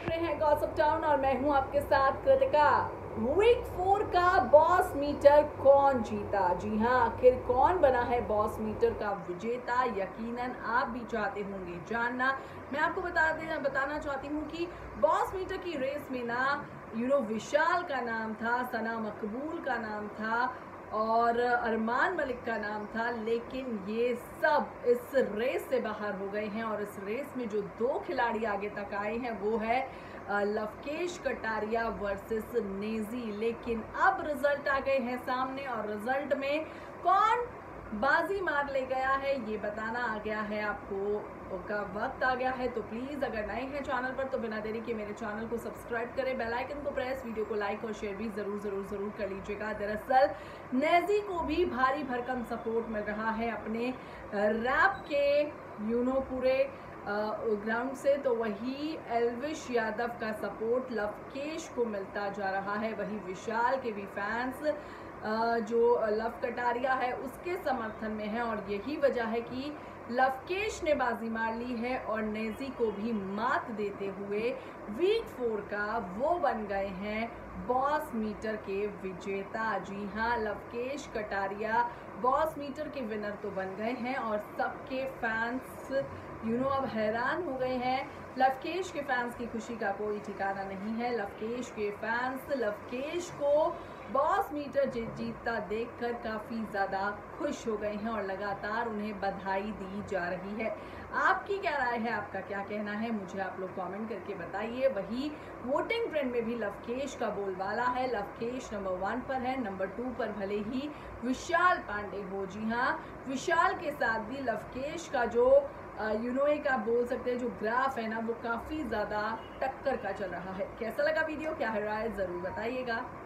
देख रहे हैं गॉसिप टाउन और मैं हूं आपके साथ कृतिका। वीक 4 का बॉस मीटर कौन जीता? जी हां, आखिर कौन बना है बॉस मीटर का विजेता? यकीनन आप भी चाहते होंगे जानना। मैं आपको बताना चाहती हूं कि बॉस मीटर की रेस में ना विशाल का नाम था, सना मकबूल का नाम था और अरमान मलिक का नाम था, लेकिन ये सब इस रेस से बाहर हो गए हैं। और इस रेस में जो दो खिलाड़ी आगे तक आए हैं वो है लवकेश कटारिया वर्सेस नेजी। लेकिन अब रिजल्ट आ गए हैं सामने और रिजल्ट में कौन बाजी मार ले गया है ये बताना आ गया है, आपको का वक्त आ गया है। तो प्लीज़ अगर नए हैं चैनल पर तो बिना देरी के मेरे चैनल को सब्सक्राइब करें, बेल आइकन को प्रेस, वीडियो को लाइक और शेयर भी ज़रूर कर लीजिएगा। दरअसल नेजी को भी भारी भरकम सपोर्ट मिल रहा है अपने रैप के पूरे ग्राउंड से, तो वही एल्विश यादव का सपोर्ट लवकेश को मिलता जा रहा है। वही विशाल के भी फैंस जो लव कटारिया है उसके समर्थन में है और यही वजह है कि लवकेश ने बाजी मार ली है और नेजी को भी मात देते हुए वीक 4 का वो बन गए हैं बॉस मीटर के विजेता। जी हाँ, लवकेश कटारिया बॉस मीटर के विनर तो बन गए हैं और सबके फैंस अब हैरान हो गए हैं। लवकेश के फैंस की खुशी का कोई ठिकाना नहीं है। लवकेश के फैंस लवकेश को बॉस मीटर जीतता देखकर काफ़ी ज़्यादा खुश हो गए हैं और लगातार उन्हें बधाई दी जा रही है। आपकी क्या राय है, आपका क्या कहना है, मुझे आप लोग कमेंट करके बताइए। वही वोटिंग ट्रेंड में भी लवकेश का बोलबाला है। लवकेश नंबर 1 पर है, नंबर 2 पर भले ही विशाल पांडे हो। जी हाँ, विशाल के साथ भी लवकेश का जो एक आप बोल सकते हैं जो ग्राफ है ना वो काफ़ी ज़्यादा टक्कर का चल रहा है। कैसा लगा वीडियो, क्या है राय, ज़रूर बताइएगा।